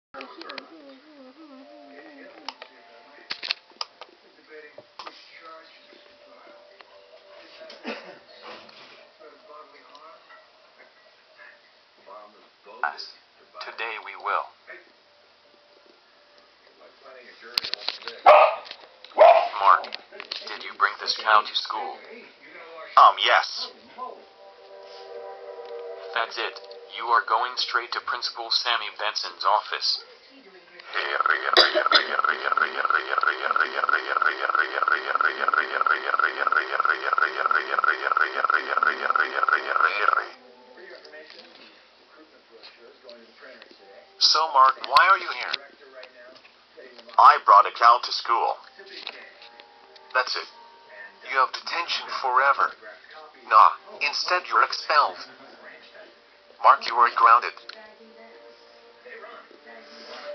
Yes, today we will. Mark, did you bring this cow to school? Yes. That's it. You are going straight to Principal Sammy Benson's office. So, Mark, why are you here? I brought a cow to school. That's it. You have detention forever. Nah, instead you're expelled. Mark, you are grounded.